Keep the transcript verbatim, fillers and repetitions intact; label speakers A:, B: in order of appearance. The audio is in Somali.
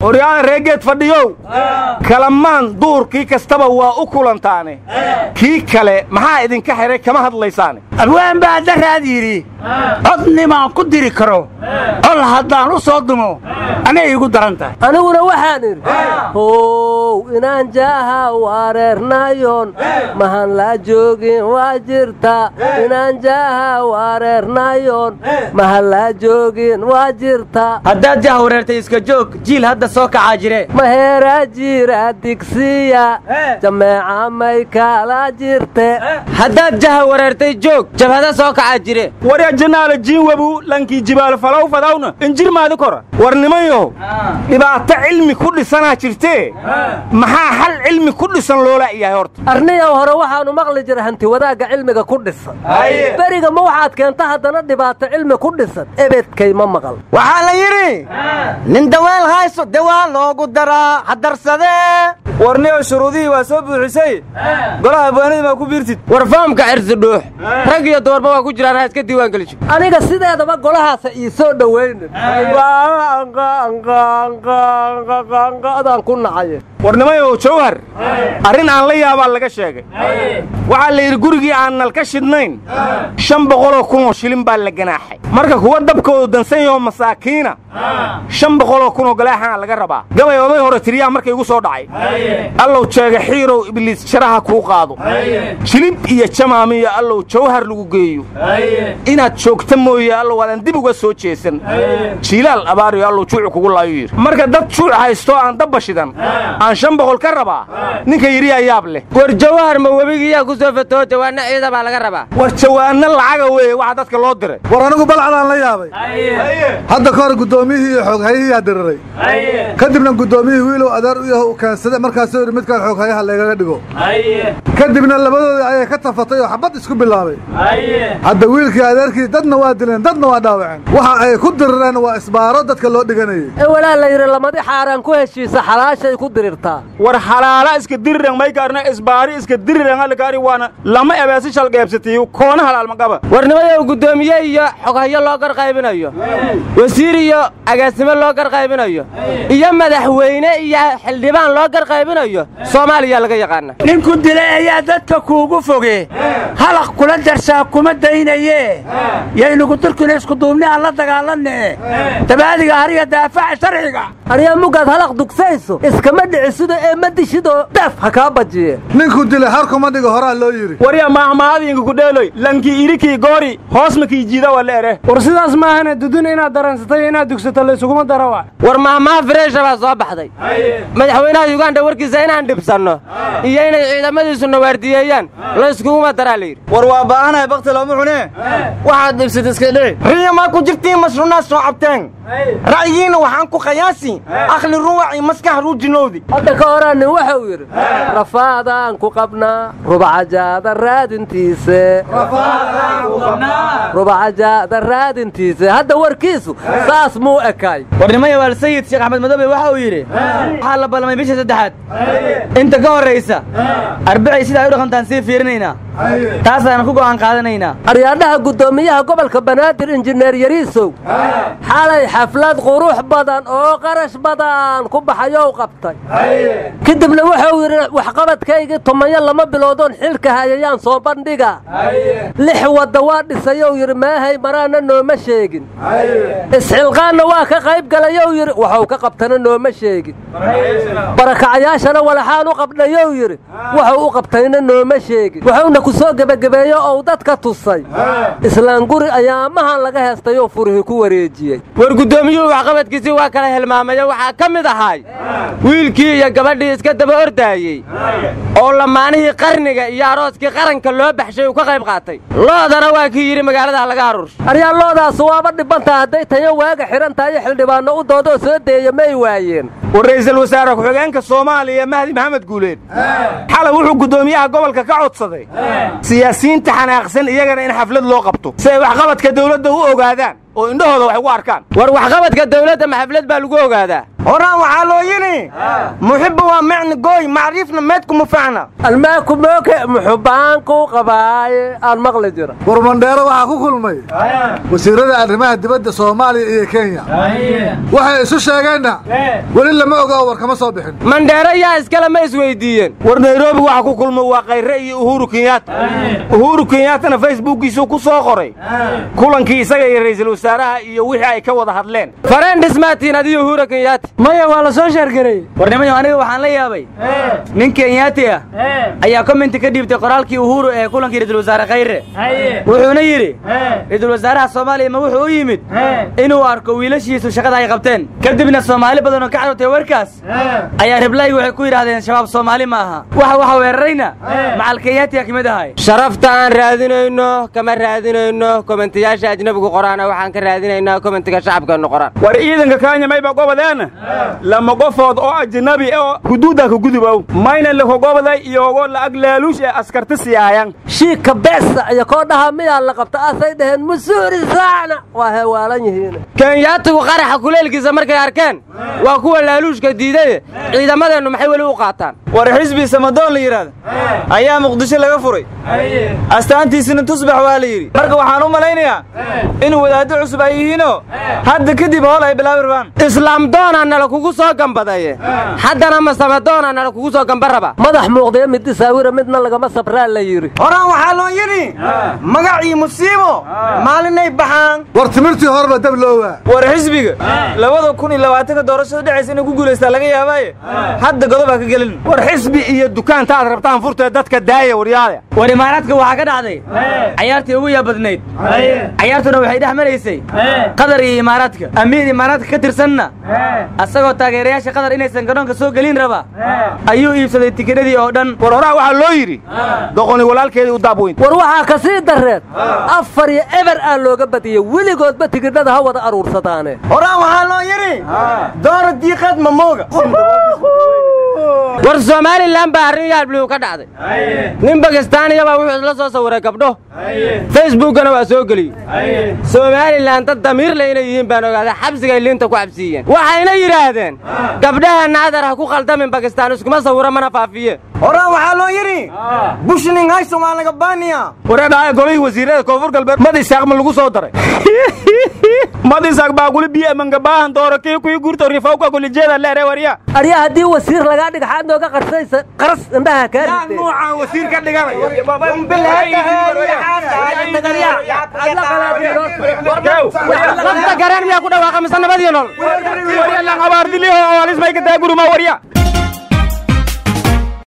A: وريان ريجت فديو كلمان دور كي كستبا waa u kulantaane kii kale maxaa idin ka xiray kama hadlaysaan
B: abwaan baa daraad yiri codnima ku diri karo ol hadaan u soo dumo anay igu darantahay
C: aniguna waxaan iri oo inaan jaaha wareernayoon mahan la joogin waa jirta inaan jaaha wareernayoon mahan la joogin waa jirta
D: haddaad jaaha wareertay iska joog jiil hadda soo kacaa jire
C: maheera jira digsiya jameeca may kala jirte
D: haddaad jaha wareertay joog jabhada soo kacaa jire
A: warya janaala jiin wabu lankii jibaal falaw fadawna injir maadi kora war nimayo dhibaato cilmi ku dhisanaa jirtee maxaa hal cilmi ku dhisan loola yahay horta
C: arniyow hore waxaanu maqli jiray hanti wadaaga cilmiga ku dhisan bariga ma waxaad keenta haddana dhibaato cilmi ku dhisan ebedkay ma maqal
D: waxaa la yidhi nin daweel hayso dawaa loogu daraa hadarsadee
A: warniyo shuruudihii waa soo buuxisay golaha abwaanida ma ku biirtid
D: war faamka cirsi dhuux rag iyo doorba waa ku jiraan ha iska diiwaan geliso
C: aniga sideedaba golahaas ii soo dhaweynin adaan ku nacay
A: warnimayo jawhar arrin aan la yaabaa laga sheegay waxaa la yidhi gurigii aan nalka shidnayn shan boqoloo kunoo shilin baa la ganaaxay marka kuwa dabkoodu dansan yaho masaakiina shan boqoloo kunoo galaaxana laga rabaa gabay oday hore tiriyaa markay igu soo dhacay allow jeega xiirow ibliis sharaha kuu qaado jilib iyo jamaamiyo allow jawhar lagu geeyo inaad joogta mooye allow waadan dib uga soo jeesan jiilaal abaariyo allow juucu kugu laayo yidhi marka dad juuc haysto aan dabba shidan aan shan boqol ka rabaa ninka yidhi ayaab leh
D: war jawhar ma webigiyaa ku soo fatoo jawaanna ciida baa laga rabaa
A: war jawaanna lacaga weeye waxa dadka loo diray
E: war anigu balcadaan la yaabay hadda ka hor guddoomiyihii iyo xooghayihiyaa diriray kadibna guddoomiyihii wiilow adeer u yaho u keensade markaasuu yidhi midkaan xooghayaha laygaga dhigo kadibna labadoodii ayay ka tafatay oo xabad isku bilaabay hadda wiilkii adeerkii dadna waa dileen dadna waa dhaawaceen waxa ay ku dirireen waa isbaaro dadka loo dhiganayay
C: ee walaa la yidhi lamadi xaaraan ku heshiisa xalaashay ku dirirtaa
A: war xalaala iska diriran may gaarna isbaari iska diriran halkaari waana lama ebeesi shal qaybsatay koona halaal ma qaba
D: warnimayo gudoomiye iyo xoghayo loo gar qaybinayo wasiir iyo agaasimo loo gar qaybinayo iyo madaxweyne iyo xildhibaan loo gar qaybinayo Soomaaliya laga yaqaan
B: ninku dilay ayaa dadka kuugu fogee halaq kula darsaa kuma daynaye yaynugu turkina isku duubni aan la dagaalanne tabaadiga hariya daafaca sharciga
C: hariya mugaad halaq dugsayso iskama dhicisido ee ma dishido daf ha kaa bajiye
E: ninku dilay harkuma dhigo horaa loo yidhi
A: warya maahmaadiinka ku dheeloy lankii irikii goori hoos makii jiida waa leere
C: war sidaas maahana dudun inaad daransatay inaad dugsato la isuguma dara waa
D: war maahmaa freesha baa soo baxday madaxweynaha Uganda warkiisa inaan dhibsanno iyo inay ciidamadiisu nawaardiyeeyaan la iskuma daraa la yidhi
A: war waa baahanahay bakti looma cunee
D: waxaad dhibsad iska dhici riya ma ku jirtiin mashruucna soo cabteen ra'yiina waxaan ku qiyaasi akhli ruuci maskax ruujinoodi
C: hadda ka horaan waxa uu yiri rafaadaan ku qabnaa rubacajaada raadintiisa rafaadaan ku qabnaa rubacajaada raadintiisa hadda warkiisu saas muu ekay
D: warnimada wal sayid sheekh axmed madobe waxa uu yiri waxa la balmay bisha saddexaad inta ka horeysa arbacay sida ay u dhaqantaan si fiirinayna taas aan ku go'aan qaadanaynaa
C: aryaadaha gudoomiyaha gobolka Banaadir injineer Yariisow xalay xaflad qurux badan oo qarash badan ku baxayo qabtay kadibna waxa uu yiri wax qabadkayga tomayo lama biloodoon xilka hayayaan soo bandhiga lix wada waa dhisayo yiri maahay marana nooma sheegin isxilqaana waa ka qayb galayo yiri waxa uu ka qabtana nooma sheegin barakacayaashana walaxaan u qabnayo yiri waxa uu qabtayna nooma sheegin waxauna ku soo gabagabeeyo oo dadka tusay islaan guri ayaamahan laga heestayo furihii ku wareejiyay
D: war gudoomiyuhu wax qabadkiisii waa kala helmaamaya waxa ka mid ahay wiilkii iyo gabadhii iska daba ordaayay oo lamaanihii qarniga iyo arooskii qaranka loo baxshay uu ka qayb qaatay loodana waa kii yiri magaalada laga aruursho
C: aryaa loodaas waaba dhibanta haday tayo waaga xiran tahay xildhibaano u doodo soo deeyo may waayeen
A: war ra'iisul wasaare ku-xigeenka Soomaaliya Mahdi Maxamed Guuleed xalay wuxuu gudoomiyaha gobolka ka codsaday siyaasiyiinta xanaaqsan iyagana in xaflad loo qabto si ay wax qabadka dawladda u ogaadaan oo indhahooda wax ugu arkaan
D: war wax qabadka dawladda ma xaflad baa lagu ogaadaa
A: horaan waxaa loo yidhi muxibba waa macni gooy macriifna meedku mufacna
C: almaaku mooke muxubaanku qabaaye aan maqli jira
E: war mandheero waxaa ku kulmay wasiirada arrimaha dibadda Soomaaliya iyo Kenya waxay isu sheegeenna wali lama ogaa war kama soo bixin
D: mandheero yaa iskala ma isweydiiyeen
A: war Nairobi waxa ku kulmay waa Khayre iyo Uhuru Kenyatta Uhuru Kenyatta Facebookiisa ku soo qoray kulankii isaga iyo ra'iisul wasaaraha iyo wixii ay ka wada hadleen
D: fareen dhismaatiin adiyo Uhuru Kenyatta
B: maya waa la soo sheergaray
F: warnimayo aniga waxaan la yaabay nin Kenyatta ayaa comment ka dhiibtay qoraalkii Uhuru ee kulankii ra'iisul wasaare Khayre wuxuuna yiri ra'iisul wasaaraha Soomaaliya ma wuxuu u yimid inuu arko wiilashiisu shaqada ay qabteen kadibna Soomaali badan oo ka carurtay warkaas ayaa reply waxay ku yiraahdeen shabaab Soomaali ma aha waxa waxa weerarayna macal Kenyatta kamid ahay
D: sharafta aan raadinayno kama raadinayno commentayaasha ajnabiga qoraana waxaan ka raadinaynaa commentiga shacabka qoran
A: war ciidanka Kenya may ba gobodeena lama qofood oo ajnabi oo xuduuda ka gudubow mayna la goboday iyo la aglaalush ee askarta siyaayaan
C: shiika beesa iyo koodhaha miyaa la qabta asay dhaheen musuuri saacna waa hewaalan yihiin
D: Kenyatta qaraxa kuleelkiisa markay arkeen waa kuwa laaluushka diiday ciidamadeenu maxay wali u qaataan
F: war xisbi Samadoon la yiraahdo ayaa Muqdisho laga furay astaantiisina tusbax waa la yiri marka waxaan u malaynayaa in wadaaddo cusub ay yihiin hadda kadib hool ay bilaabiraan
D: islaam doonana la kugu soo gambadaye haddana ma Samadoonana la kugu soo gambaraba
C: madax muuqday mid saawira midna lagama sabraa la yiri
A: horaan waxaa loo yiri magacii musiibo maalinay baxaan
E: war timirtii horba dab loowa
F: war xisbiga labada kun iyo labaatan doorashada dhacaysa inay ku guuleystaa laga yaabay hadda godob ka galin
A: war xisbi iyo dukaanta aad rabtaan furtay dadka daaya waryaada
F: war imaaraadka waxa ka dhacday ciyaartii ugu yaabadnayd ciyaartuna waxay dhaxmaraysay qadar iyo imaaraadka amiir imaaraadka ka tirsanna asagoo taageerayaasha qadar inaysan garoonka soo galin raba ayuu iibsaday tikidhadii oo dhan
A: war horaa waxa loo yiri doqoni walaalkeedii u daabweyn
C: war waxa ka sii dareed afar iyo eber aan looga badiyay wiligoodba tikidhada ha wada aruursadaane
A: horaa waxa loo yiri door diiqad ma mooga
D: war Somaliland baa arrin yaab loo ka dhacday nin Pakistaniya baa wuxuu la soo sawiray gabdho Facebookana waa soo galiyay Somaliland dad damiir leh inay yihiin baan ogaaday xabsiga liinta ku xabsiyeen waxayna yiraahdeen gabdhaha naadar ha ku qaldamin Pakistan iskuma sawira mana faafiye
A: horaa waxa loo yiri bushning hay Soomaaliga baaniya wareedahay golay wasiirada koonfur galbeed madisaaq ma lagu soo daray madisaaq baa guli biyo manga baahan doorkay ku guurto rifawka guli jeeda leeray wariya
C: ariya hadii wasiir laga dhigxaad nooga qarsaysa qaras indhaha ka
A: dhigtay nooca wasiir ka dhiganay
D: lafta garan miyaa ku dhawaaqa misanabadiyo nool
A: wariya la qabaar diliyo oo alismay ka taaguru ma wariya